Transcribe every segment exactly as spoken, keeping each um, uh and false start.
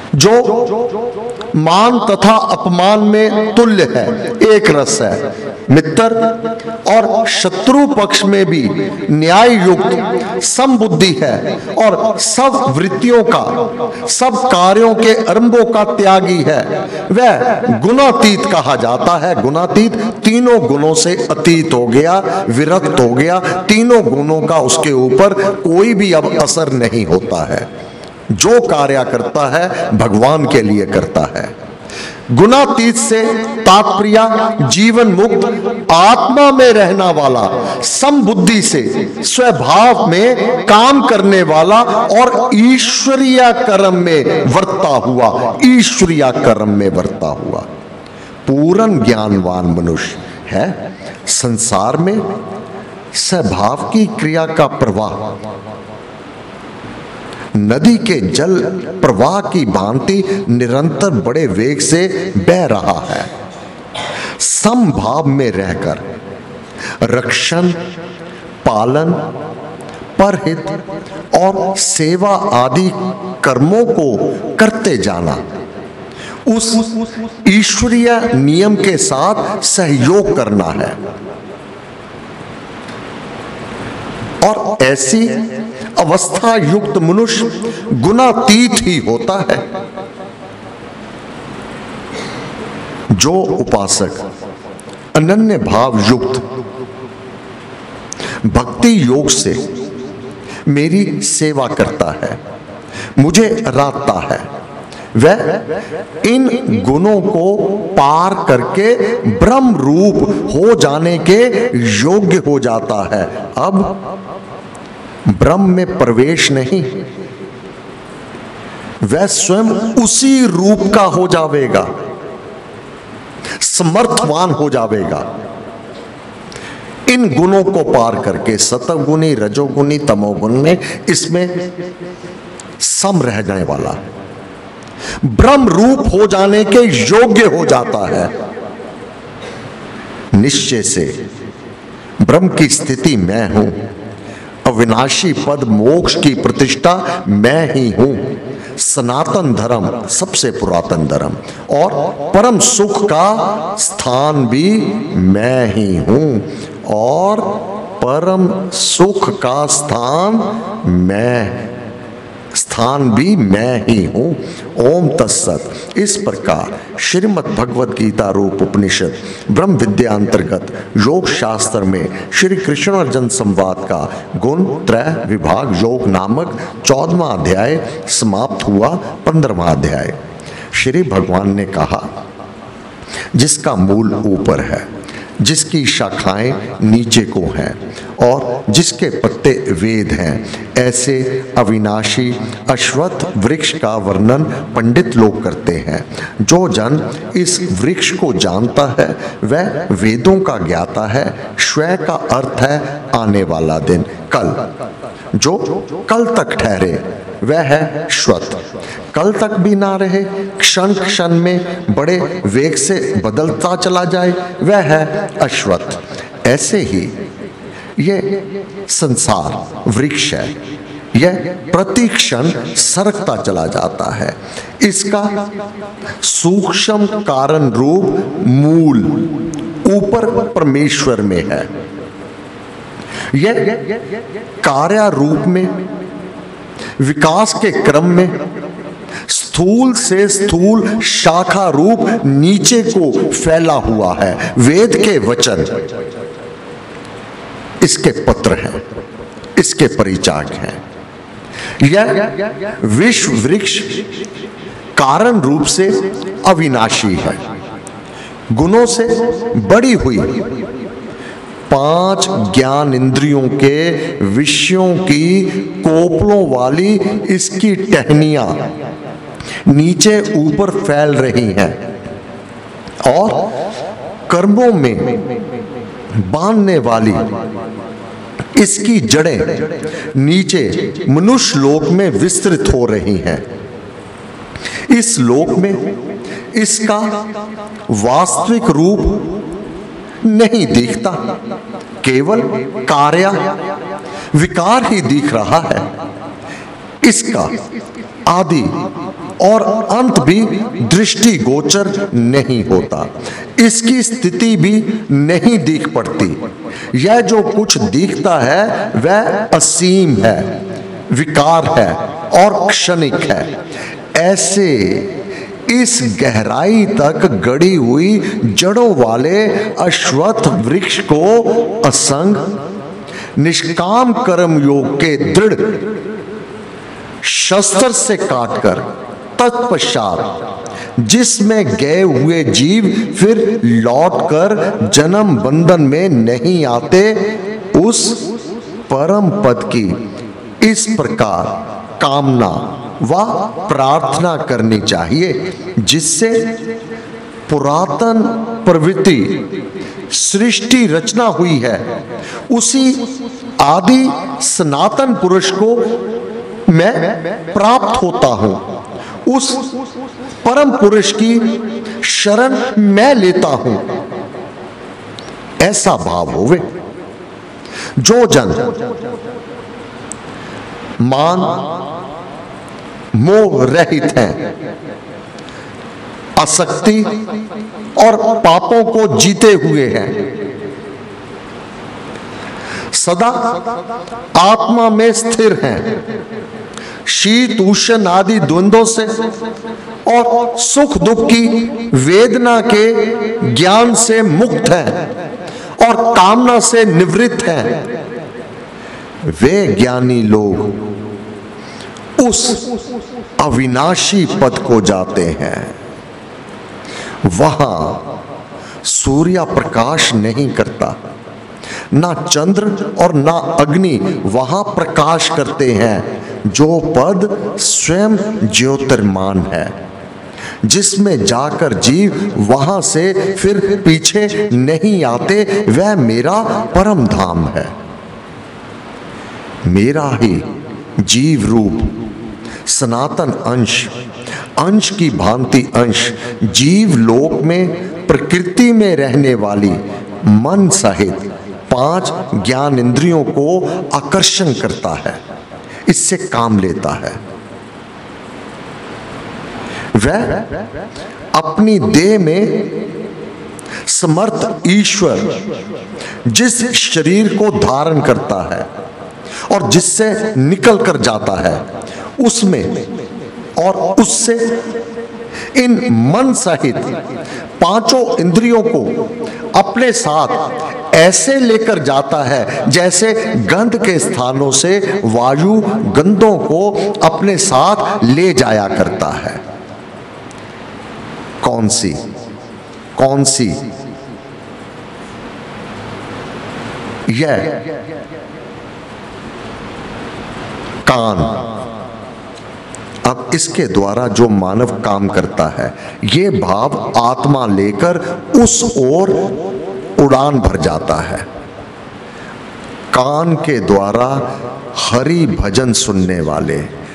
जो मान तथा अपमान में तुल्य है, एक रस है। मित्र और शत्रु पक्ष में भी न्याय युक्त समबुद्धि है और सब वृत्तियों का, सब कार्यों के आरंभों का त्यागी है। वह गुणातीत कहा जाता है। गुणातीत तीनों गुणों से अतीत हो गया, विरक्त हो गया। तीनों गुणों का उसके ऊपर कोई भी अब असर नहीं होता है। जो कार्य करता है भगवान के लिए करता है। गुणातीत से तात्पर्य जीवन मुक्त आत्मा में रहना वाला, समबुद्धि से स्वभाव में काम करने वाला और ईश्वरीय कर्म में वर्ता हुआ, ईश्वरीय कर्म में वर्ता हुआ पूर्ण ज्ञानवान मनुष्य है। संसार में स्वभाव की क्रिया का प्रवाह नदी के जल प्रवाह की भांति निरंतर बड़े वेग से बह रहा है। समभाव में रहकर रक्षण, पालन, परहित और सेवा आदि कर्मों को करते जाना उस ईश्वरीय नियम के साथ सहयोग करना है। और ऐसी अवस्था युक्त मनुष्य गुणातीत ही होता है। जो उपासक अनन्य भाव युक्त भक्ति योग से मेरी सेवा करता है, मुझे राधता है, वह इन गुणों को पार करके ब्रह्म रूप हो जाने के योग्य हो जाता है। अब ब्रह्म में प्रवेश नहीं, वह स्वयं उसी रूप का हो जावेगा, समर्थवान हो जावेगा। इन गुणों को पार करके सतगुणी, रजोगुणी, तमोगुण में इसमें सम रह जाने वाला ब्रह्म रूप हो जाने के योग्य हो जाता है। निश्चय से ब्रह्म की स्थिति मैं हूं, अविनाशी पद मोक्ष की प्रतिष्ठा मैं ही हूं, सनातन धर्म सबसे पुरातन धर्म और परम सुख का स्थान भी मैं ही हूं, और परम सुख का स्थान मैं स्थान भी मैं ही हूं। ओम तत्सत। इस प्रकार श्रीमद् भगवद गीता रूप उपनिषद ब्रह्म विद्या अंतर्गत योग शास्त्र में श्री कृष्ण अर्जुन संवाद का गुण त्रय विभाग योग नामक चौदहवां अध्याय समाप्त हुआ। पंद्रहवां अध्याय श्री भगवान ने कहा, जिसका मूल ऊपर है, जिसकी शाखाएं नीचे को हैं और जिसके पत्ते वेद हैं, ऐसे अविनाशी अश्वत्थ वृक्ष का वर्णन पंडित लोग करते हैं। जो जन इस वृक्ष को जानता है वह वेदों का ज्ञाता है। श्वय का अर्थ है आने वाला दिन, कल। जो कल तक ठहरे वह है श्वत। कल तक भी ना रहे, क्षण क्षण में बड़े वेग से बदलता चला जाए, वह है अश्वत। ऐसे ही यह संसार वृक्ष है, यह प्रति क्षण सरकता चला जाता है। इसका सूक्ष्म कारण रूप मूल ऊपर परमेश्वर में है। यह कार्य रूप में विकास के क्रम में स्थूल से स्थूल शाखा रूप नीचे को फैला हुआ है। वेद के वचन इसके पत्र हैं, इसके परिचायक हैं। यह विश्व वृक्ष कारण रूप से अविनाशी है, गुणों से बड़ी हुई पांच ज्ञान इंद्रियों के विषयों की कोपलों वाली इसकी टहनियां नीचे ऊपर फैल रही हैं और कर्मों में बांधने वाली इसकी जड़ें नीचे मनुष्य लोक में विस्तृत हो रही हैं। इस लोक में इसका वास्तविक रूप नहीं दिखता, केवल कार्य विकार ही दिख रहा है। इसका आदि और अंत भी दृष्टि गोचर नहीं होता। इसकी स्थिति भी नहीं दिख पड़ती। यह जो कुछ दिखता है वह असीम है, विकार है और क्षणिक है। ऐसे इस गहराई तक गड़ी हुई जड़ों वाले अश्वत्थ वृक्ष को असंग निष्काम कर्म योग के दृढ़ शस्त्र से काटकर तत्पश्चात जिसमें गए हुए जीव फिर लौटकर जन्म बंधन में नहीं आते, उस परम पद की इस प्रकार कामना व प्रार्थना करनी चाहिए, जिससे पुरातन प्रवृत्ति सृष्टि रचना हुई है उसी आदि सनातन पुरुष को मैं प्राप्त होता हूं। उस परम पुरुष की शरण मैं लेता हूं। ऐसा भाव होवे। जो जन मान मोह रहित हैं, आसक्ति और पापों को जीते हुए हैं, सदा आत्मा में स्थिर हैं, शीत उष्ण आदि द्वंद्वों से और सुख दुख की वेदना के ज्ञान से मुक्त हैं और कामना से निवृत्त हैं, वे ज्ञानी लोग उस अविनाशी पद को जाते हैं। वहां सूर्य प्रकाश नहीं करता, ना चंद्र और ना अग्नि वहां प्रकाश करते हैं। जो पद स्वयं ज्योतिर्मान है, जिसमें जाकर जीव वहां से फिर पीछे नहीं आते, वह मेरा परम धाम है। मेरा ही जीव रूप सनातन अंश, अंश की भांति अंश जीव लोक में प्रकृति में रहने वाली मन सहित पांच ज्ञान इंद्रियों को आकर्षण करता है, इससे काम लेता है। वह अपनी देह में समर्थ ईश्वर जिस शरीर को धारण करता है और जिससे निकल कर जाता है, उसमें और उससे इन मन सहित पांचों इंद्रियों को अपने साथ ऐसे लेकर जाता है जैसे गंध के स्थानों से वायु गंधों को अपने साथ ले जाया करता है। कौन सी कौन सी यह कान। अब इसके द्वारा जो मानव काम करता है, ये भाव आत्मा लेकर उस ओर उड़ान भर जाता है। कान के द्वारा हरि भजन सुनने वाले,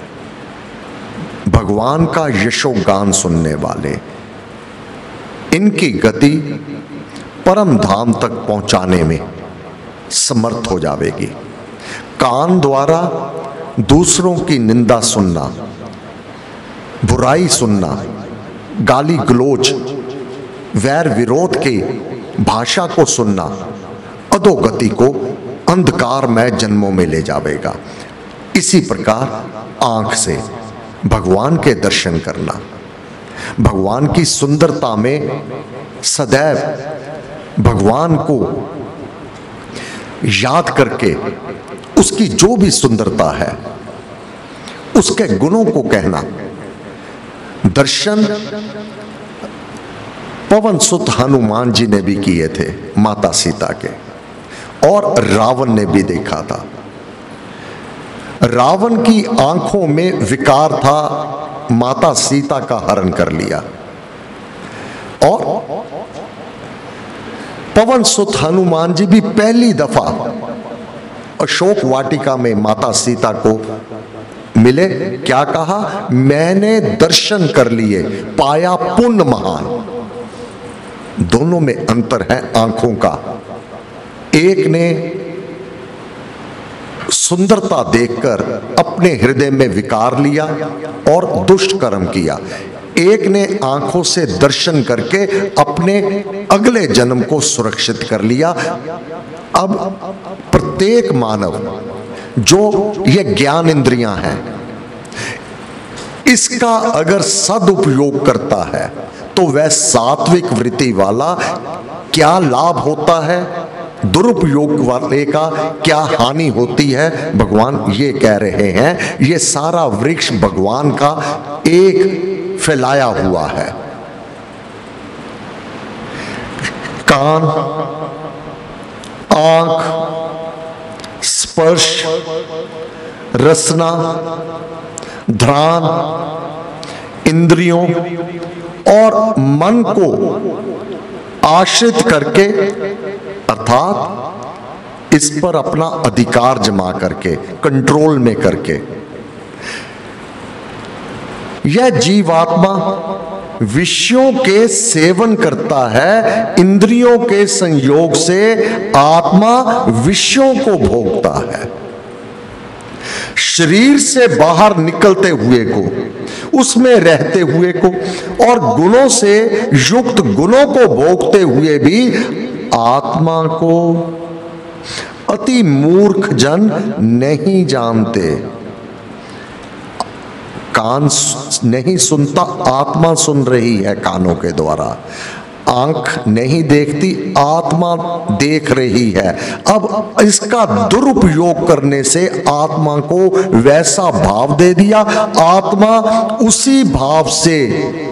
भगवान का यशोगान सुनने वाले, इनकी गति परम धाम तक पहुंचाने में समर्थ हो जाएगी। कान द्वारा दूसरों की निंदा सुनना, बुराई सुनना, गाली गलोच, वैर विरोध के भाषा को सुनना अधोगति को अंधकार में जन्मों में ले जाएगा। इसी प्रकार आंख से भगवान के दर्शन करना, भगवान की सुंदरता में सदैव भगवान को याद करके उसकी जो भी सुंदरता है उसके गुणों को कहना। दर्शन पवन सुत हनुमान जी ने भी किए थे माता सीता के, और रावण ने भी देखा था। रावण की आंखों में विकार था, माता सीता का हरण कर लिया, और पवन सुत हनुमान जी भी पहली दफा अशोक वाटिका में माता सीता को मिले। क्या कहा? मैंने दर्शन कर लिए, पाया पुण्य महान। दोनों में अंतर है आंखों का। एक ने सुंदरता देखकर अपने हृदय में विकार लिया और दुष्ट कर्म किया। एक ने आंखों से दर्शन करके अपने अगले जन्म को सुरक्षित कर लिया। अब प्रत्येक मानव जो ये ज्ञान इंद्रियां हैं, इसका अगर सदुपयोग करता है तो वह सात्विक वृत्ति वाला क्या लाभ होता है, दुरुपयोग वाले का क्या हानि होती है। भगवान ये कह रहे हैं ये सारा वृक्ष भगवान का एक फैलाया हुआ है। कान, आंख, स्पर्श, रसना, ध्यान, इंद्रियों और मन को आश्रित करके अर्थात इस पर अपना अधिकार जमा करके, कंट्रोल में करके, यह जीवात्मा विषयों के सेवन करता है। इंद्रियों के संयोग से आत्मा विषयों को भोगता है। शरीर से बाहर निकलते हुए को, उसमें रहते हुए को और गुणों से युक्त गुणों को भोगते हुए भी आत्मा को अति मूर्ख जन नहीं जानते। कान नहीं सुनता, आत्मा सुन रही है कानों के द्वारा। आंख नहीं देखती, आत्मा देख रही है। अब इसका दुरुपयोग करने से आत्मा को वैसा भाव दे दिया, आत्मा उसी भाव से